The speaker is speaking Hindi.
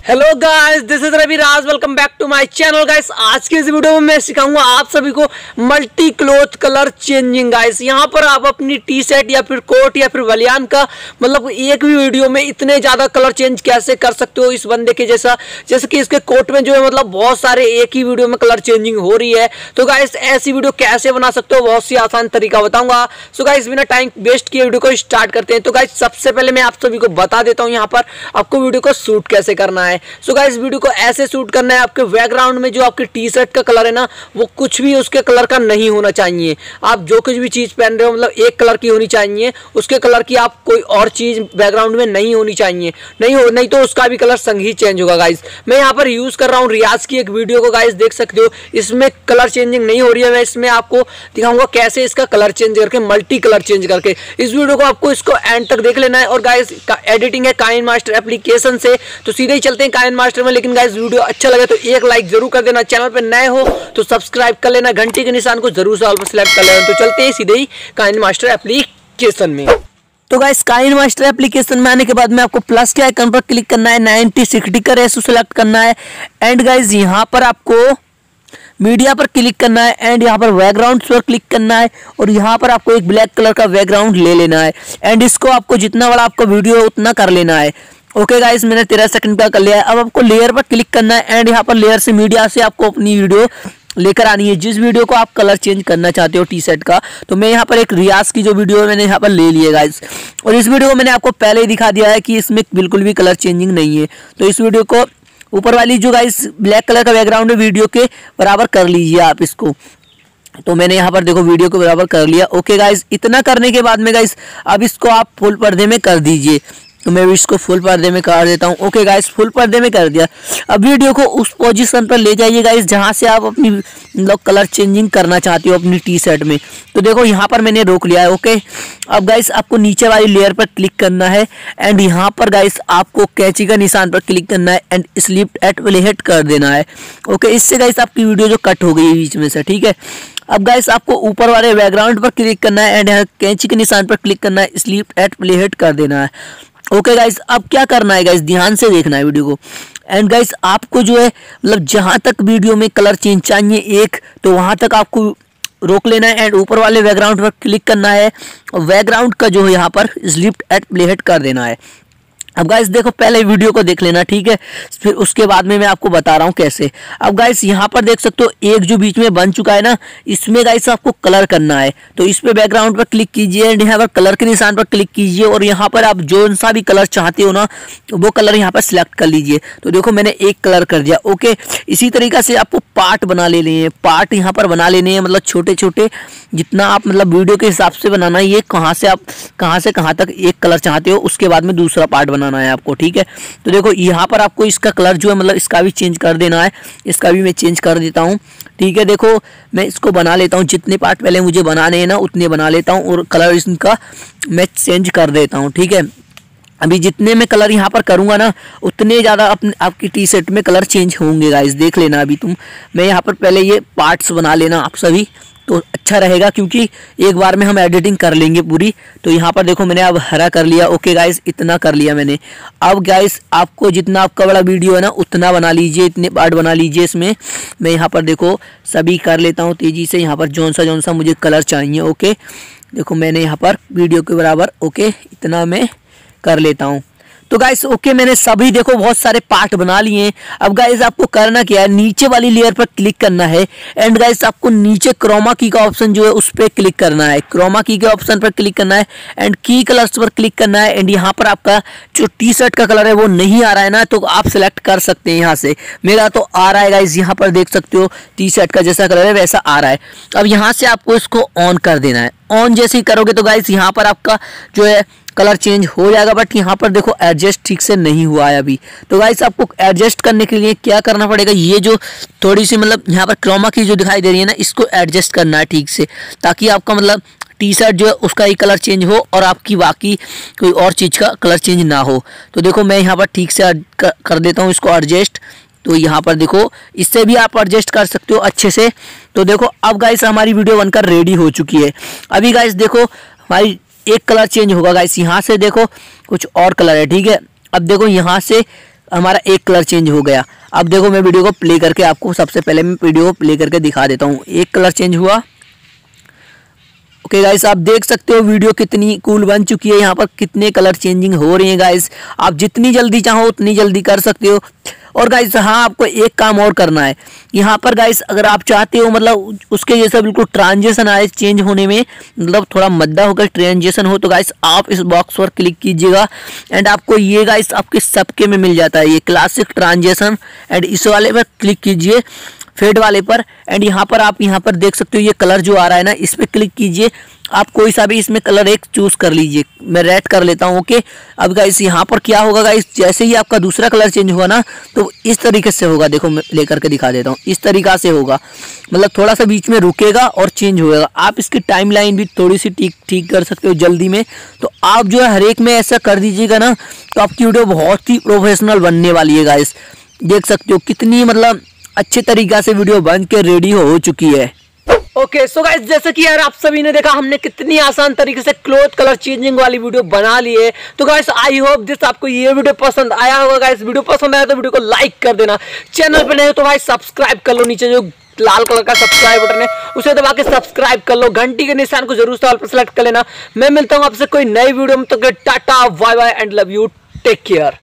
Hello guys, this is Ravi Raj. Welcome back to my channel guys. आज के इस वीडियो में मैं सिखाऊंगा आप सभी को multi cloth colour changing guys. यहाँ पर आप अपनी टी शर्ट या फिर कोट या फिर बनियान का मतलब एक भी वीडियो में इतने ज्यादा कलर चेंज कैसे कर सकते हो इस बंदे के जैसा। जैसे कि इसके कोट में जो है मतलब बहुत सारे एक ही वीडियो में कलर चेंजिंग हो रही है। तो गाइस ऐसी वीडियो कैसे बना सकते हो, बहुत सी आसान तरीका बताऊंगा। सो गाइस बिना टाइम वेस्ट किए वीडियो को स्टार्ट करते हैं। तो गाइस सबसे पहले मैं आप सभी को बता देता हूँ यहाँ पर आपको वीडियो को शूट कैसे करना है। सो गाइस वीडियो को ऐसे शूट करना है, आपके बैकग्राउंड में जो आपकी टी शर्ट का कलर है ना वो कुछ भी उसके कलर का नहीं होना चाहिए। आप जो कुछ भी चीज पहन रहे हो मतलब एक कलर की होनी चाहिए, उसके कलर की आप कोई और चीज बैकग्राउंड में नहीं होनी चाहिए। नहीं तो उसका भी कलर संग ही चेंज होगा गाइस। मैं यहाँ पर यूज कर रहा हूँ रियाज की एक वीडियो को गाइस, देख सकते हो इसमें कलर चेंजिंग नहीं हो रही है। मैं इसमें आपको दिखाऊंगा कैसे इसका कलर चेंज करके, मल्टी कलर चेंज करके। इस वीडियो को आपको इसको एंड तक देख लेना है। और गाइस एडिटिंग है काइन मास्टर एप्लीकेशन से, तो सीधे ही चलते हैं काइन मास्टर में। लेकिन गाइस वीडियो अच्छा लगे तो एक लाइक जरूर कर देना, चैनल पे नए हो तो सब्सक्राइब कर लेना, घंटी के निशान को जरूर से ऑल पर सिलेक्ट कर लेना। तो चलते हैं सीधे ही काइन मास्टर एप्लीकेशन में। तो गाइस काइन मास्टर एप्लीकेशन में आने के बाद में आपको प्लस के आइकन पर क्लिक करना है, 90-60 का रेशो सेलेक्ट करना है। एंड गाइस यहाँ पर आपको मीडिया पर क्लिक करना है एंड यहाँ पर बैकग्राउंड पर क्लिक करना है और यहाँ पर आपको एक ब्लैक कलर का बैकग्राउंड ले लेना है। एंड इसको आपको जितना बड़ा आपका वीडियो है उतना कर लेना है। ओके गाइस मैंने 13 सेकंड का कर लिया है। अब आपको लेयर पर क्लिक करना है एंड यहाँ पर लेयर से मीडिया से आपको अपनी वीडियो लेकर आनी है, जिस वीडियो को आप कलर चेंज करना चाहते हो टी शर्ट का। तो मैं यहाँ पर एक रियाज की जो वीडियो है मैंने यहाँ पर ले ली है गाइस, और इस वीडियो को मैंने आपको पहले ही दिखा दिया है कि इसमें बिल्कुल भी कलर चेंजिंग नहीं है। तो इस वीडियो को ऊपर वाली जो गाइस ब्लैक कलर का बैकग्राउंड है वीडियो के बराबर कर लीजिए आप इसको। तो मैंने यहाँ पर देखो वीडियो को बराबर कर लिया। ओके गाइस इतना करने के बाद में गाइस अब इसको आप फुल पर्दे में कर दीजिए। तो मैं इसको फुल पर्दे में कर देता हूँ। ओके गाइस फुल पर्दे में कर दिया। अब वीडियो को उस पोजीशन पर ले जाइए गाइस जहाँ से आप अपनी कलर चेंजिंग करना चाहते हो अपनी टी शर्ट में। तो देखो यहाँ पर मैंने रोक लिया है। ओके अब गाइस आपको नीचे वाली लेयर पर क्लिक करना है एंड यहाँ पर गाइस आपको कैंची का निशान पर क्लिक करना है एंड स्लिप एट प्लेहेड कर देना है। ओके इससे गाइस आपकी वीडियो जो कट हो गई है बीच में से, ठीक है। अब गाइस आपको ऊपर वाले बैकग्राउंड पर क्लिक करना है एंड यहाँ कैंची के निशान पर क्लिक करना है, स्लिप एट प्लेहेड कर देना है। ओके गाइस अब क्या करना है गाइस, ध्यान से देखना है वीडियो को। एंड गाइस आपको जो है मतलब जहां तक वीडियो में कलर चेंज चाहिए एक, तो वहां तक आपको रोक लेना है एंड ऊपर वाले बैकग्राउंड पर क्लिक करना है और बैकग्राउंड का जो है यहाँ पर स्लिप एट प्लेहेड कर देना है। अब गाइस देखो पहले वीडियो को देख लेना, ठीक है, फिर उसके बाद में मैं आपको बता रहा हूँ कैसे। अब गाइस यहाँ पर देख सकते हो एक जो बीच में बन चुका है ना, इसमें गाइस आपको कलर करना है। तो इस पे बैकग्राउंड पर क्लिक कीजिए एंड यहाँ पर कलर के निशान पर क्लिक कीजिए और यहाँ पर आप जो सा भी कलर चाहते हो ना वो कलर यहाँ पर सिलेक्ट कर लीजिए। तो देखो मैंने एक कलर कर दिया। ओके इसी तरीके से आपको पार्ट बना लेने हैं, पार्ट यहाँ पर बना लेने हैं, मतलब छोटे छोटे जितना आप मतलब वीडियो के हिसाब से बनाना है। ये कहाँ से कहाँ तक एक कलर चाहते हो उसके बाद में दूसरा पार्ट बनाना है आपको, ठीक है। तो देखो यहाँ पर आपको इसका कलर जो है मतलब इसका भी चेंज कर देना है, इसका भी मैं चेंज कर देता हूँ, ठीक है। देखो मैं इसको बना लेता हूँ, जितने पार्ट पहले मुझे बनाने हैं ना उतने बना लेता हूँ और कलर इनका मैं चेंज कर देता हूँ, ठीक है। अभी जितने मैं कलर यहाँ पर करूँगा ना उतने ज़्यादा आपकी टी शर्ट में कलर चेंज होंगे गाइस, देख लेना अभी तुम। मैं यहाँ पर पहले ये पार्ट्स बना लेना आप सभी, तो अच्छा रहेगा क्योंकि एक बार में हम एडिटिंग कर लेंगे पूरी। तो यहाँ पर देखो मैंने अब हरा कर लिया। ओके गाइस इतना कर लिया मैंने। अब गाइस आपको जितना आपका बड़ा वीडियो है ना उतना बना लीजिए, इतने पार्ट बना लीजिए इसमें। मैं यहाँ पर देखो सभी कर लेता हूँ तेज़ी से, यहाँ पर जौन सा मुझे कलर चाहिए। ओके देखो मैंने यहाँ पर वीडियो के बराबर ओके इतना मैं कर लेता हूँ। तो गाइस ओके मैंने सभी देखो बहुत सारे पार्ट बना लिए हैं। अब गाइस आपको करना क्या है, नीचे वाली लेयर पर क्लिक करना है एंड गाइस आपको नीचे क्रोमा की का ऑप्शन जो है उस पर क्लिक करना है। क्रोमा की के ऑप्शन पर क्लिक करना है एंड की कलर्स पर क्लिक करना है एंड यहाँ पर आपका जो टी शर्ट का कलर है वो नहीं आ रहा है ना तो आप सिलेक्ट कर सकते हैं यहाँ से। मेरा तो आ रहा है गाइस, यहाँ पर देख सकते हो टी शर्ट का जैसा कलर है वैसा आ रहा है। अब यहाँ से आपको इसको ऑन कर देना है। ऑन जैसे ही करोगे तो गाइस यहाँ पर आपका जो है कलर चेंज हो जाएगा, बट यहाँ पर देखो एडजस्ट ठीक से नहीं हुआ है अभी। तो गाइस आपको एडजस्ट करने के लिए क्या करना पड़ेगा, ये जो थोड़ी सी मतलब यहाँ पर क्रोमा की जो दिखाई दे रही है ना इसको एडजस्ट करना है ठीक से, ताकि आपका मतलब टी शर्ट जो है उसका ही कलर चेंज हो और आपकी बाकी कोई और चीज़ का कलर चेंज ना हो। तो देखो मैं यहाँ पर ठीक से कर देता हूँ इसको एडजस्ट। तो यहाँ पर देखो इससे भी आप एडजस्ट कर सकते हो अच्छे से। तो देखो अब गाइस हमारी वीडियो बनकर रेडी हो चुकी है। अभी गाइस देखो हमारी एक कलर चेंज होगा गाइस, यहाँ से देखो कुछ और कलर है, ठीक है। अब देखो यहाँ से हमारा एक कलर चेंज हो गया। अब देखो मैं वीडियो को प्ले करके आपको सबसे पहले मैं वीडियो को प्ले करके दिखा देता हूँ। एक कलर चेंज हुआ। ओके गाइस, आप देख सकते हो वीडियो कितनी कूल बन चुकी है। यहाँ पर कितने कलर चेंजिंग हो रही हैं गाइस। आप जितनी जल्दी चाहो उतनी जल्दी कर सकते हो। और गाइस हाँ, आपको एक काम और करना है यहाँ पर गाइस, अगर आप चाहते हो मतलब उसके जैसा बिल्कुल ट्रांजिशन आए चेंज होने में, मतलब थोड़ा मद्दा होकर ट्रांजिशन हो, तो गाइस आप इस बॉक्स पर क्लिक कीजिएगा एंड आपको ये गाइस आपके सबके में मिल जाता है ये क्लासिक ट्रांजिशन। एंड इस वाले पर क्लिक कीजिए, फेड वाले पर, एंड यहाँ पर आप यहाँ पर देख सकते हो ये कलर जो आ रहा है ना, इस पर क्लिक कीजिए। आप कोई सा भी इसमें कलर एक चूज कर लीजिए। मैं रेड कर लेता हूँ। ओके, अब गाइस यहाँ पर क्या होगा गाइस, जैसे ही आपका दूसरा कलर चेंज हुआ ना, तो इस तरीके से होगा। देखो मैं लेकर के दिखा देता हूँ, इस तरीका से होगा, मतलब थोड़ा सा बीच में रुकेगा और चेंज होगा। आप इसकी टाइमलाइन भी थोड़ी सी ठीक कर सकते हो जल्दी में। तो आप जो है हर एक में ऐसा कर दीजिएगा ना, तो आपकी वीडियो बहुत ही प्रोफेशनल बनने वाली है गाइस। देख सकते हो कितनी मतलब अच्छे तरीका से वीडियो बन के रेडी हो चुकी है। ओके सो गाइस, जैसे कि यार आप सभी ने देखा हमने कितनी आसान तरीके से क्लॉथ कलर चेंजिंग वाली वीडियो बना ली है। तो गाइस आई होप दिस आपको ये वीडियो पसंद आया होगा। गाइस वीडियो पसंद आया तो वीडियो को लाइक कर देना, चैनल पे नए हो तो भाई सब्सक्राइब कर लो, नीचे जो लाल कलर का सब्सक्राइब बटन है उसे दबा के सब्सक्राइब कर लो, घंटी के निशान को जरूर ऑल पर सेलेक्ट कर लेना। मैं मिलता हूँ आपसे कोई नई वीडियो में, तो tata bye bye and love you, take care.